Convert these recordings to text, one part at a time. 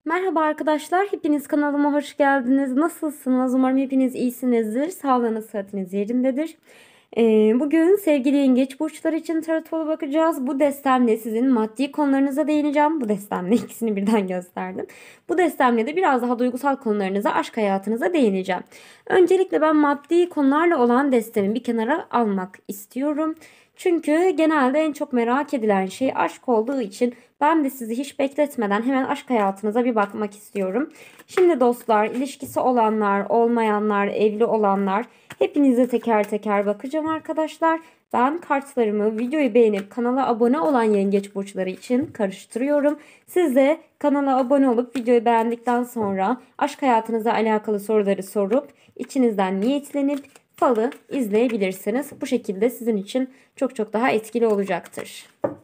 Merhaba arkadaşlar, hepiniz kanalıma hoş geldiniz. Nasılsınız? Umarım hepiniz iyisinizdir. Sağlığınız, sıhhatiniz yerindedir. Bugün sevgili yengeç burçları için tarot falı bakacağız. Bu destemle sizin maddi konularınıza değineceğim. Bu destemle ikisini birden gösterdim. Bu destemle de biraz daha duygusal konularınıza, aşk hayatınıza değineceğim. Öncelikle ben maddi konularla olan destemi bir kenara almak istiyorum. Çünkü genelde en çok merak edilen şey aşk olduğu için ben de sizi hiç bekletmeden hemen aşk hayatınıza bir bakmak istiyorum. Şimdi dostlar, ilişkisi olanlar, olmayanlar, evli olanlar hepinize teker teker bakacağım arkadaşlar. Ben kartlarımı videoyu beğenip kanala abone olan yengeç burçları için karıştırıyorum. Siz de kanala abone olup videoyu beğendikten sonra aşk hayatınıza alakalı soruları sorup içinizden niyetlenip falı izleyebilirsiniz. Bu şekilde sizin için çok çok daha etkili olacaktır.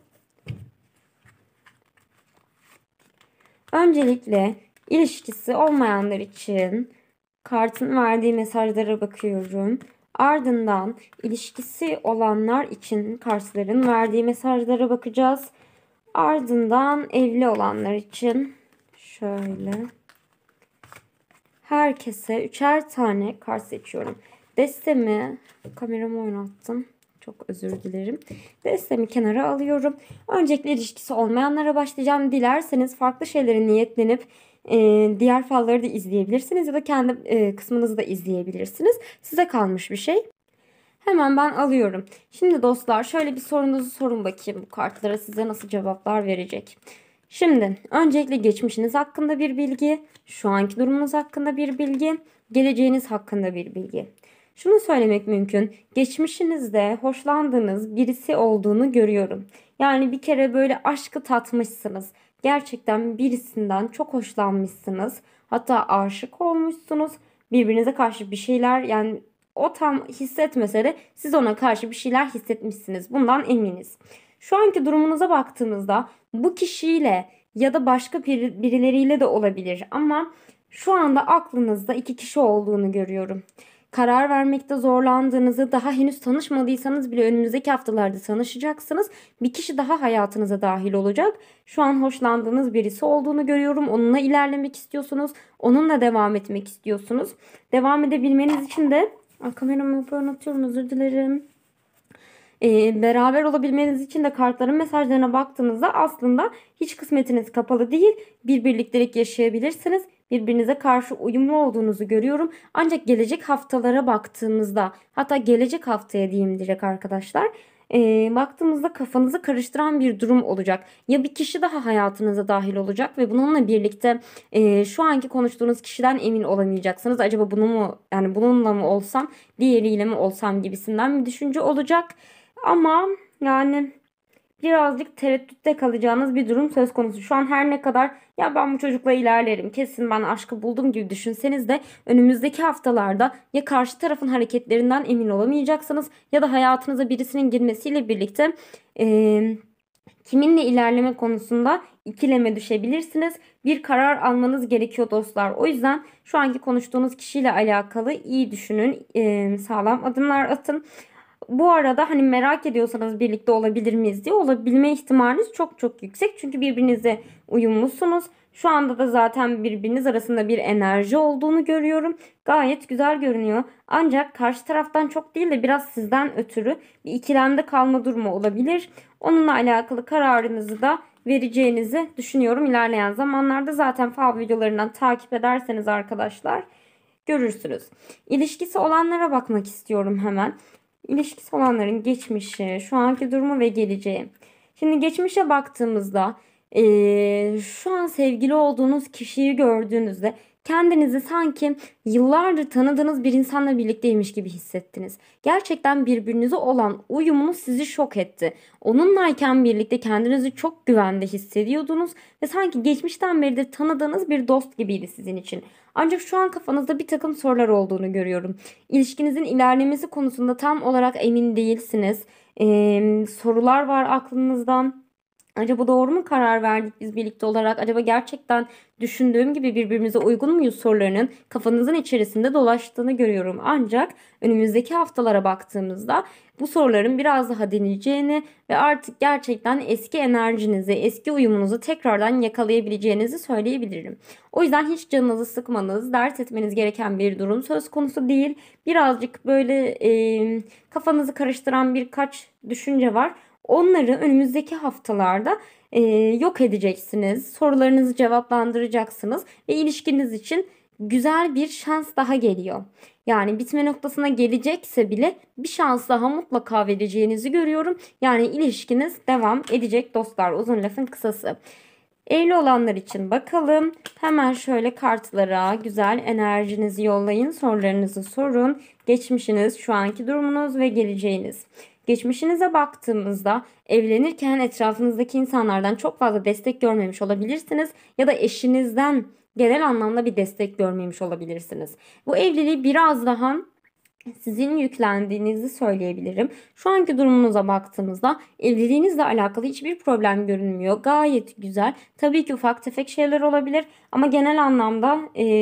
Öncelikle ilişkisi olmayanlar için kartın verdiği mesajlara bakıyorum. Ardından ilişkisi olanlar için kartların verdiği mesajlara bakacağız. Ardından evli olanlar için şöyle herkese üçer tane kart seçiyorum. Destemi kameramı oynattım. Çok özür dilerim. Destemi kenara alıyorum. Öncelikle ilişkisi olmayanlara başlayacağım. Dilerseniz farklı şeylere niyetlenip diğer falları da izleyebilirsiniz ya da kendi kısmınızı da izleyebilirsiniz. Size kalmış bir şey. Hemen ben alıyorum. Şimdi dostlar şöyle bir sorunuzu sorun bakayım. Bu kartlara size nasıl cevaplar verecek. Şimdi öncelikle geçmişiniz hakkında bir bilgi, şu anki durumunuz hakkında bir bilgi, geleceğiniz hakkında bir bilgi. Şunu söylemek mümkün. Geçmişinizde hoşlandığınız birisi olduğunu görüyorum. Yani bir kere böyle aşkı tatmışsınız. Gerçekten birisinden çok hoşlanmışsınız. Hatta aşık olmuşsunuz. Birbirinize karşı bir şeyler yani o tam hissetmese de siz ona karşı bir şeyler hissetmişsiniz. Bundan eminiz. Şu anki durumunuza baktığımızda bu kişiyle ya da başka birileriyle de olabilir ama şu anda aklınızda iki kişi olduğunu görüyorum. Karar vermekte zorlandığınızı, daha henüz tanışmadıysanız bile önümüzdeki haftalarda tanışacaksınız. Bir kişi daha hayatınıza dahil olacak. Şu an hoşlandığınız birisi olduğunu görüyorum. Onunla ilerlemek istiyorsunuz. Onunla devam etmek istiyorsunuz. Devam edebilmeniz için de kameramı oynatıyorum, özür dilerim. Beraber olabilmeniz için de kartların mesajlarına baktığınızda aslında hiç kısmetiniz kapalı değil. Bir birliktelik yaşayabilirsiniz. Birbirinize karşı uyumlu olduğunuzu görüyorum. Ancak gelecek haftalara baktığımızda, hatta gelecek haftaya diyeyim direkt arkadaşlar. Baktığımızda kafanızı karıştıran bir durum olacak. Ya bir kişi daha hayatınıza dahil olacak ve bununla birlikte şu anki konuştuğunuz kişiden emin olamayacaksınız. Acaba bunu mu, yani bununla mı olsam, diğeriyle mi olsam gibisinden bir düşünce olacak. Ama yani birazcık tereddütte kalacağınız bir durum söz konusu. Şu an her ne kadar ya ben bu çocukla ilerlerim, kesin ben aşkı buldum gibi düşünseniz de önümüzdeki haftalarda ya karşı tarafın hareketlerinden emin olamayacaksınız ya da hayatınıza birisinin girmesiyle birlikte kiminle ilerleme konusunda ikileme düşebilirsiniz. Bir karar almanız gerekiyor dostlar. O yüzden şu anki konuştuğunuz kişiyle alakalı iyi düşünün, sağlam adımlar atın. Bu arada hani merak ediyorsanız birlikte olabilir miyiz diye, olabilme ihtimaliniz çok çok yüksek. Çünkü birbirinize uyumlusunuz. Şu anda da zaten birbiriniz arasında bir enerji olduğunu görüyorum. Gayet güzel görünüyor. Ancak karşı taraftan çok değil de biraz sizden ötürü bir ikilemde kalma durumu olabilir. Onunla alakalı kararınızı da vereceğinizi düşünüyorum ilerleyen zamanlarda. Zaten fal videolarından takip ederseniz arkadaşlar görürsünüz. İlişkisi olanlara bakmak istiyorum hemen. İlişkisi olanların geçmişi, şu anki durumu ve geleceği. Şimdi geçmişe baktığımızda şu an sevgili olduğunuz kişiyi gördüğünüzde kendinizi sanki yıllardır tanıdığınız bir insanla birlikteymiş gibi hissettiniz. Gerçekten birbirinize olan uyumunuz sizi şok etti. Onunlayken birlikte kendinizi çok güvende hissediyordunuz ve sanki geçmişten beridir tanıdığınız bir dost gibiydi sizin için. Ancak şu an kafanızda bir takım sorular olduğunu görüyorum. İlişkinizin ilerlemesi konusunda tam olarak emin değilsiniz. Sorular var aklınızdan. Acaba doğru mu karar verdik biz birlikte olarak? Acaba gerçekten düşündüğüm gibi birbirimize uygun muyuz sorularının kafanızın içerisinde dolaştığını görüyorum. Ancak önümüzdeki haftalara baktığımızda bu soruların biraz daha deneyeceğini ve artık gerçekten eski enerjinizi, eski uyumunuzu tekrardan yakalayabileceğinizi söyleyebilirim. O yüzden hiç canınızı sıkmanız, dert etmeniz gereken bir durum söz konusu değil. Birazcık böyle kafanızı karıştıran birkaç düşünce var. Onları önümüzdeki haftalarda yok edeceksiniz. Sorularınızı cevaplandıracaksınız ve ilişkiniz için güzel bir şans daha geliyor. Yani bitme noktasına gelecekse bile bir şans daha mutlaka vereceğinizi görüyorum. Yani ilişkiniz devam edecek dostlar. Uzun lafın kısası. Evli olanlar için bakalım. Hemen şöyle kartlara güzel enerjinizi yollayın. Sorularınızı sorun. Geçmişiniz, şu anki durumunuz ve geleceğiniz. Geçmişinize baktığımızda evlenirken etrafınızdaki insanlardan çok fazla destek görmemiş olabilirsiniz. Ya da eşinizden genel anlamda bir destek görmemiş olabilirsiniz. Bu evliliği biraz daha sizin yüklendiğinizi söyleyebilirim. Şu anki durumunuza baktığımızda evliliğinizle alakalı hiçbir problem görünmüyor. Gayet güzel. Tabii ki ufak tefek şeyler olabilir ama genel anlamda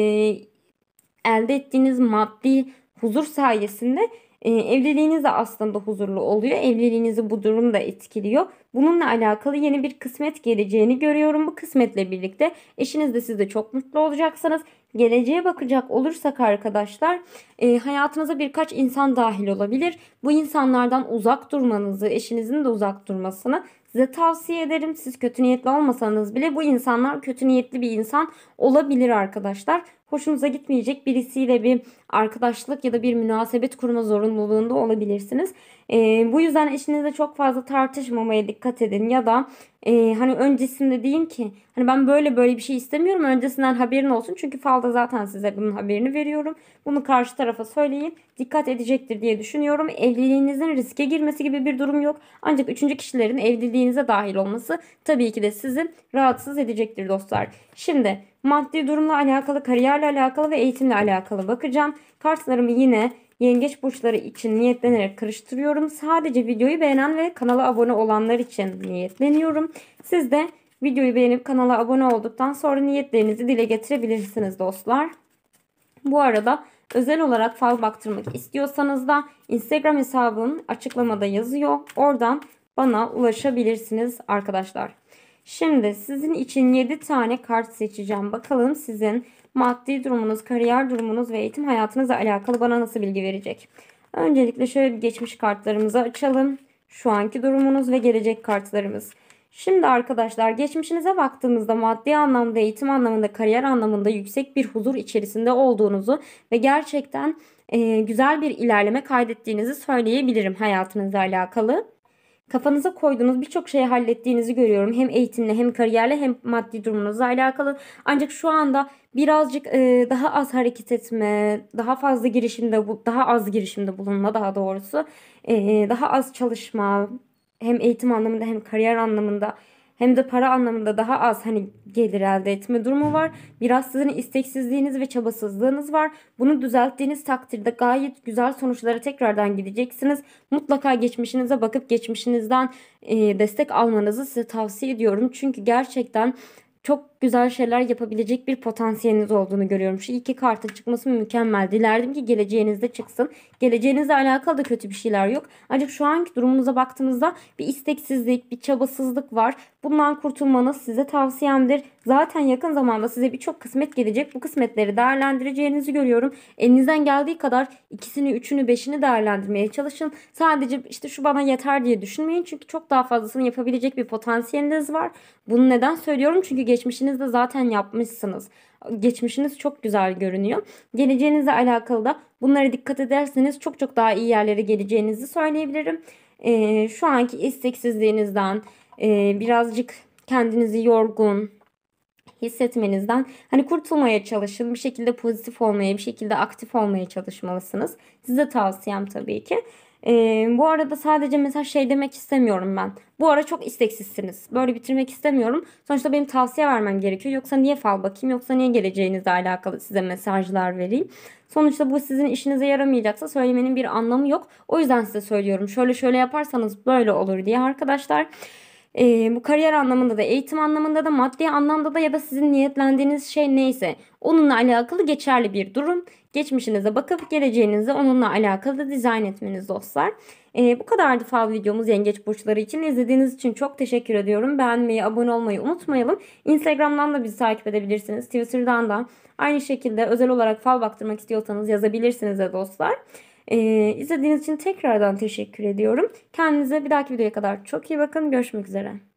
elde ettiğiniz maddi huzur sayesinde evliliğiniz de aslında huzurlu oluyor. Evliliğinizi bu durum da etkiliyor. Bununla alakalı yeni bir kısmet geleceğini görüyorum. Bu kısmetle birlikte eşiniz de siz de çok mutlu olacaksınız. Geleceğe bakacak olursak arkadaşlar hayatınıza birkaç insan dahil olabilir. Bu insanlardan uzak durmanızı, eşinizin de uzak durmasını size tavsiye ederim. Siz kötü niyetli olmasanız bile bu insanlar kötü niyetli bir insan olabilir arkadaşlar. Hoşunuza gitmeyecek birisiyle bir arkadaşlık ya da bir münasebet kurma zorunluluğunda olabilirsiniz. Bu yüzden eşinizle çok fazla tartışmamaya dikkat edin ya da hani öncesinde deyin ki hani ben böyle böyle bir şey istemiyorum, öncesinden haberin olsun, çünkü falda zaten size bunun haberini veriyorum. Bunu karşı tarafa söyleyin, dikkat edecektir diye düşünüyorum. Evliliğinizin riske girmesi gibi bir durum yok, ancak üçüncü kişilerin evliliğinize dahil olması tabii ki de sizi rahatsız edecektir dostlar. Şimdi maddi durumla alakalı, kariyerle alakalı ve eğitimle alakalı bakacağım. Kartlarımı yine yengeç burçları için niyetlenerek karıştırıyorum. Sadece videoyu beğenen ve kanala abone olanlar için niyetleniyorum. Siz de videoyu beğenip kanala abone olduktan sonra niyetlerinizi dile getirebilirsiniz dostlar. Bu arada özel olarak fal baktırmak istiyorsanız da Instagram hesabım açıklamada yazıyor. Oradan bana ulaşabilirsiniz arkadaşlar. Şimdi sizin için 7 tane kart seçeceğim. Bakalım sizin maddi durumunuz, kariyer durumunuz ve eğitim hayatınızla alakalı bana nasıl bilgi verecek. Öncelikle şöyle bir geçmiş kartlarımızı açalım. Şu anki durumunuz ve gelecek kartlarımız. Şimdi arkadaşlar geçmişinize baktığımızda maddi anlamda, eğitim anlamında, kariyer anlamında yüksek bir huzur içerisinde olduğunuzu ve gerçekten güzel bir ilerleme kaydettiğinizi söyleyebilirim hayatınızla alakalı. Kafanıza koyduğunuz birçok şeyi hallettiğinizi görüyorum. Hem eğitimle hem kariyerle hem maddi durumunuzla alakalı. Ancak şu anda birazcık daha az hareket etme, daha fazla girişimde, daha az girişimde bulunma daha doğrusu. Daha az çalışma, hem eğitim anlamında hem kariyer anlamında hem de para anlamında daha az hani gelir elde etme durumu var. Biraz sizin isteksizliğiniz ve çabasızlığınız var. Bunu düzelttiğiniz takdirde gayet güzel sonuçlara tekrardan gideceksiniz. Mutlaka geçmişinize bakıp geçmişinizden destek almanızı size tavsiye ediyorum. Çünkü gerçekten çok güzel şeyler yapabilecek bir potansiyeliniz olduğunu görüyorum. Şu iki kartın çıkması mükemmel. Dilerdim ki geleceğinizde çıksın. Geleceğinizle alakalı da kötü bir şeyler yok. Ancak şu anki durumunuza baktığımızda bir isteksizlik, bir çabasızlık var. Bundan kurtulmanız size tavsiyemdir. Zaten yakın zamanda size birçok kısmet gelecek. Bu kısmetleri değerlendireceğinizi görüyorum. Elinizden geldiği kadar ikisini, üçünü, beşini değerlendirmeye çalışın. Sadece işte şu bana yeter diye düşünmeyin. Çünkü çok daha fazlasını yapabilecek bir potansiyeliniz var. Bunu neden söylüyorum? Çünkü geçmişinizde zaten yapmışsınız. Geçmişiniz çok güzel görünüyor. Geleceğinizle alakalı da bunlara dikkat ederseniz çok çok daha iyi yerlere geleceğinizi söyleyebilirim. Şu anki isteksizliğinizden, birazcık kendinizi yorgun hissetmenizden hani kurtulmaya çalışın. Bir şekilde pozitif olmaya, bir şekilde aktif olmaya çalışmalısınız. Size tavsiyem tabii ki. Bu arada sadece mesela şey demek istemiyorum ben. Bu ara çok isteksizsiniz. Böyle bitirmek istemiyorum. Sonuçta benim tavsiye vermem gerekiyor. Yoksa niye fal bakayım? Yoksa niye geleceğinizle alakalı size mesajlar vereyim? Sonuçta bu sizin işinize yaramayacaksa söylemenin bir anlamı yok. O yüzden size söylüyorum. Şöyle şöyle yaparsanız böyle olur diye arkadaşlar. Bu kariyer anlamında da, eğitim anlamında da, maddi anlamda da ya da sizin niyetlendiğiniz şey neyse onunla alakalı geçerli bir durum. Geçmişinize bakıp geleceğinizi onunla alakalı dizayn etmeniz dostlar. Bu kadardı fal videomuz yengeç burçları için. İzlediğiniz için çok teşekkür ediyorum. Beğenmeyi, abone olmayı unutmayalım. Instagram'dan da bizi takip edebilirsiniz. Twitter'dan da aynı şekilde özel olarak fal baktırmak istiyorsanız yazabilirsiniz de dostlar. İzlediğiniz için tekrardan teşekkür ediyorum. Kendinize bir dahaki videoya kadar çok iyi bakın. Görüşmek üzere.